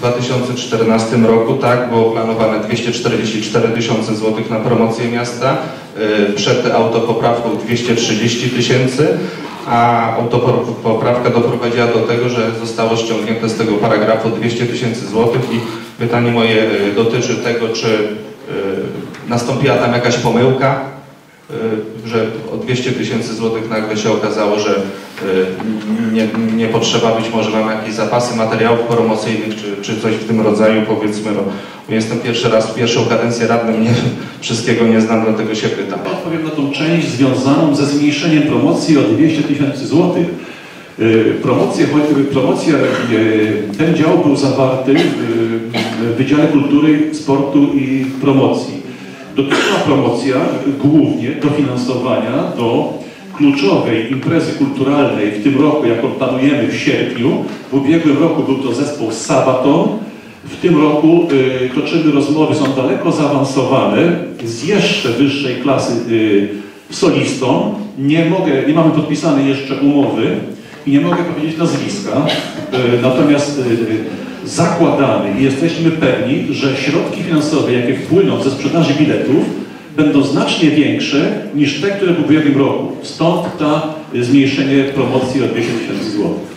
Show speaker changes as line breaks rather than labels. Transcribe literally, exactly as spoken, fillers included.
dwa tysiące czternastym roku, tak, było planowane dwieście czterdzieści cztery tysiące złotych na promocję miasta, przed autopoprawką dwieście trzydzieści tysięcy, a autopoprawka doprowadziła do tego, że zostało ściągnięte z tego paragrafu dwieście tysięcy złotych i pytanie moje dotyczy tego, czy nastąpiła tam jakaś pomyłka, że o dwieście tysięcy złotych nagle się okazało, że nie, nie potrzeba, być może mamy jakieś zapasy materiałów promocyjnych, czy, czy coś w tym rodzaju, powiedzmy. No, jestem pierwszy raz, pierwszą kadencję radnym, nie, wszystkiego nie znam, dlatego się pytam.
Odpowiem na tą część związaną ze zmniejszeniem promocji o dwieście tysięcy złotych. Promocja, promocja, ten dział był zawarty w Wydziale Kultury, Sportu i Promocji. Dotyczyła promocja głównie dofinansowania do kluczowej imprezy kulturalnej w tym roku, jaką planujemy w sierpniu. W ubiegłym roku był to zespół Sabaton. W tym roku y, toczymy rozmowy, są daleko zaawansowane, z jeszcze wyższej klasy y, solistą. Nie mogę, nie mamy podpisanej jeszcze umowy i nie mogę powiedzieć nazwiska. Y, natomiast y, zakładamy i jesteśmy pewni, że środki finansowe, jakie wpłyną ze sprzedaży biletów, będą znacznie większe niż te, które były w ubiegłym roku. Stąd to zmniejszenie promocji o dwieście tysięcy złotych.